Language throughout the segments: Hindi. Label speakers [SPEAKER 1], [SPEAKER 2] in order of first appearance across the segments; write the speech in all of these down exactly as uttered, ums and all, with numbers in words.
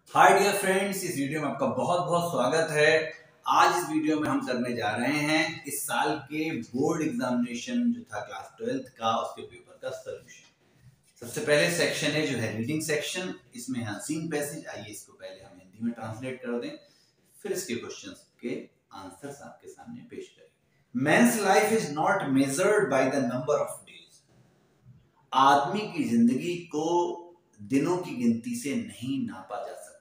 [SPEAKER 1] हाय डियर फ्रेंड्स, इस वीडियो में आपका बहुत बहुत स्वागत है। आज इस वीडियो में हम करने जा रहे हैं इस साल के बोर्ड एग्जामिनेशन जो था क्लास ट्वेल्थ का, उसके पेपर का सॉल्यूशन। सबसे पहले सेक्शन है जो है रीडिंग सेक्शन। इसमें है सीन पैसेज। आइए इसको पहले हम हिंदी में ट्रांसलेट कर दें, फिर इसके क्वेश्चंस के आंसर्स आपके सामने पेश करें। Man's life is not measured by the number of days. आदमी की जिंदगी को दिनों की गिनती से नहीं नापा जा सकता।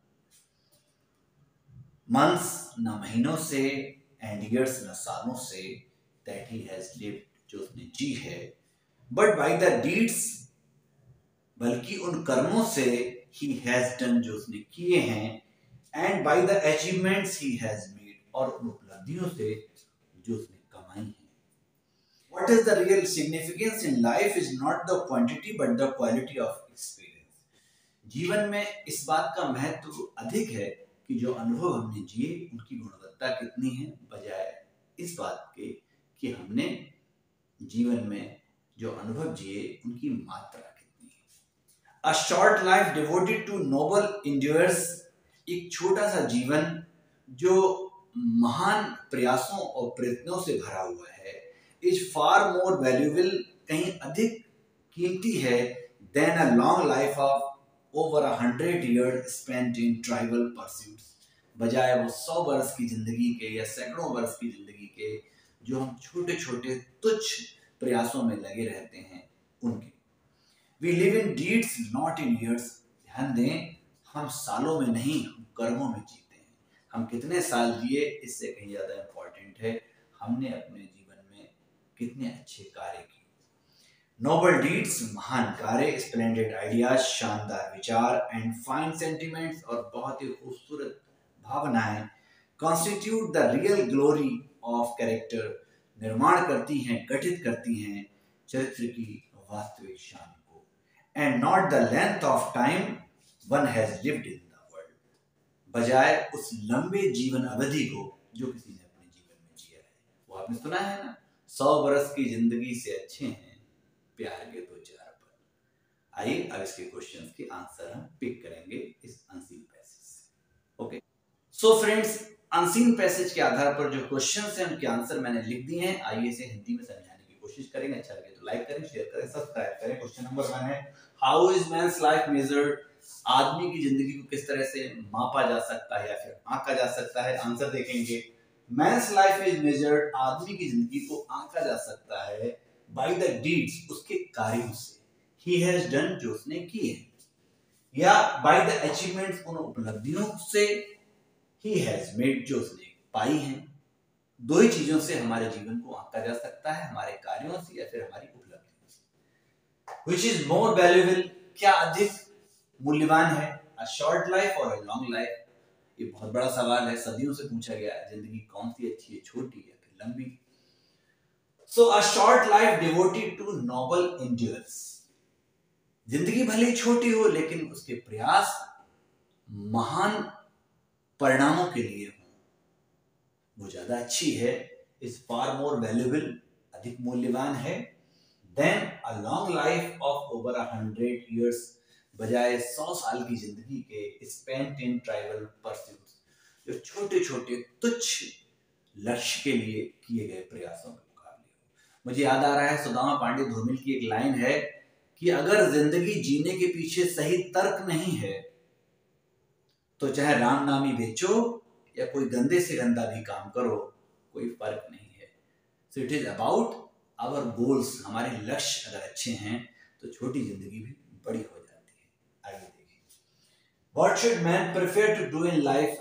[SPEAKER 1] मंथ्स न महीनों से, एंड ईयर्स न सालों से, दैट ही हैज लिव्ड जो उसने जी है, बट बाय द डीड्स, बल्कि उन कर्मों से, ही हैज डन जो उसने किए हैं, and by the achievements he has made, और उन उपलब्धियों से जो उसने कमाई है। What is the real significance in life is not the quantity but the quality of experience। जीवन में इस बात का महत्व अधिक है कि जो अनुभव हमने जिए उनकी गुणवत्ता कितनी है, बजाय इस बात के कि हमने जीवन में जो अनुभव जिए उनकी मात्रा कितनी है। A short life devoted to noble endeavors, एक छोटा सा जीवन जो महान प्रयासों और प्रयत्नों से भरा हुआ है, is far more valuable, कहीं अधिक कीमती है, than a long life of over a hundred years spent in trivial pursuits, बजाय वो सौ वर्ष की जिंदगी के या सैकड़ों वर्ष की जिंदगी के जो हम छोटे छोटे तुच्छ प्रयासों में लगे रहते हैं उनके। We live in deeds not in years। ध्यान दें, हम सालों में नहीं, हम कर्मों में जीते हैं। हम कितने साल जिए इससे कहीं ज्यादा इंपॉर्टेंट है हमने अपने जीवन में कितने अच्छे कार्य किए। नोबल डीड्स, महान कार्य, स्प्लेंडेड आइडियाज, शानदार विचार, एंड फाइन सेंटिमेंट्स, और बहुत ही खूबसूरत भावनाएं, constitute the real glory of character, निर्माण करती हैं, गठित करती हैं चरित्र की वास्तविक शान को, and not the length of time one has lived in the world, बजाय उस लंबे जीवन अवधि को जो किसी ने अपने जीवन में जिया है। वो आपने सुना है ना, सौ बरस की जिंदगी से अच्छे हैं प्यार के दो चार पल। आइए अब इसके क्वेश्चंस के आंसर हम पिक करेंगे इस अनसीन पैसेज से। Okay, so friends, unseen passage के आधार पर जो क्वेश्चंस हैं उनके आंसर मैंने लिख दिए हैं। आइए इसे हिंदी में समझाने की कोशिश करेंगे। अच्छा लगे तो लाइक करें, शेयर करें, सब्सक्राइब करें। क्वेश्चन नंबर वन है, how is man's life measured. आदमी की जिंदगी को किस तरह से मापा जा सकता है या फिर आंका जा सकता है। आंसर देखेंगे, मैंस लाइफ इज मेजर्ड, आदमी की जिंदगी को आंका जा सकता है बाय द डीड्स, उसके कार्यों से, ही हैज डन, जो उसने किए, या बाय द अचीवमेंट्स, उन उपलब्धियों से, ही हैज मेड, जो उसने पाई हैं। दो ही चीजों से हमारे जीवन को आंका जा सकता है, हमारे कार्यों से या फिर हमारी उपलब्धियों से। Which is more valuable, क्या अधिक मूल्यवान है, अ शॉर्ट लाइफ और अ लॉन्ग लाइफ। ये बहुत बड़ा सवाल है, सदियों से पूछा गया है, जिंदगी कौन सी अच्छी है, छोटी या फिर लंबी। So a short life devoted to noble endeavors, जिंदगी भले छोटी हो लेकिन उसके प्रयास महान परिणामों के लिए हो, वो ज्यादा अच्छी है। इज फार मोर वैल्यूएबल, अधिक मूल्यवान है, than a long life of over a hundred years, बजाय सौ साल की जिंदगी के स्पेंट इन ट्राइबल परस्यूट्स, जो छोटे छोटे तुच्छ लक्ष्य के लिए किए गए प्रयासों में। मुझे याद आ रहा है सुदामा पांडे धूमिल की एक लाइन है कि अगर जिंदगी जीने के पीछे सही तर्क नहीं है तो चाहे रामनामी बेचो या कोई गंदे से गंदा भी काम करो, कोई फर्क नहीं है। So it is about our goals, हमारे लक्ष्य अगर अच्छे हैं तो छोटी जिंदगी भी बड़ी हो जाती है। आगे देखिए, what should man prefer to do in life.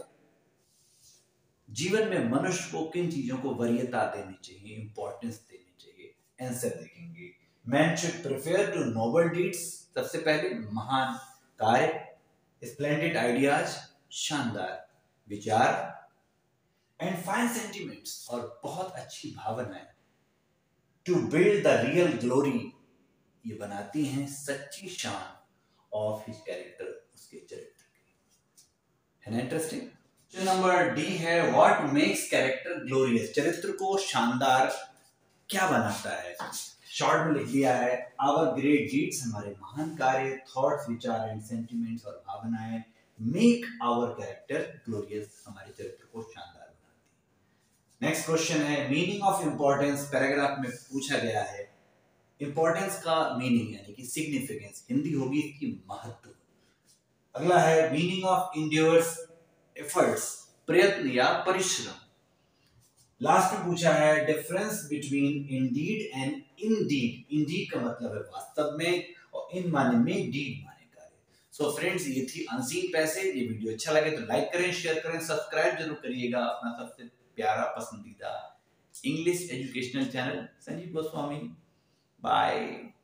[SPEAKER 1] जीवन में मनुष्य को किन चीजों को वरीयता देनी चाहिए, इंपॉर्टेंस देनी चाहिए। आंसर देखेंगे, man should prefer to noble deeds, सबसे पहले महान कार्य, स्प्लेंडेड आइडियाज, शानदार विचार, एंड फाइन सेंटिमेंट्स, और बहुत अच्छी भावनाएं, to build the real glory, ये बनाती हैं सच्ची शान ऑफ हिज कैरेक्टर, उसके चरित्र की। है ना इंटरेस्टिंग। जो नंबर डी है, व्हाट मेक्स कैरेक्टर ग्लोरियस, चरित्र को शानदार क्या बनाता है। शॉर्ट में लिख दिया है, आवर ग्रेट डीड्स, हमारे महान कार्य, थॉट्स, विचार एंड सेंटिमेंट्स, और भावनाएं, मेक आवर कैरेक्टर ग्लोरियस, हमारे चरित्र को शानदार बनाती है। नेक्स्ट क्वेश्चन है मीनिंग ऑफ इंपॉर्टेंस, पैराग्राफ में पूछा गया है इंपॉर्टेंस का मीनिंग यानी कि सिग्निफिकेंस, हिंदी होगी इसकी महत्व। अगला है मीनिंग ऑफ इंड्योर्स, एफर्ट्स, प्रयत्न या परिश्रम। लास्ट में पूछा है difference between indeed and indeed, indeed का मतलब है वास्तव में और इन माने में डीड माने कार्य। सो फ्रेंड्स ये थी अनसीन पैसेज। ये वीडियो अच्छा लगे तो लाइक करें, शेयर करें, सब्सक्राइब जरूर करिएगा अपना सबसे प्यारा पसंदीदा English educational channel Sanjeev Goswami. Bye.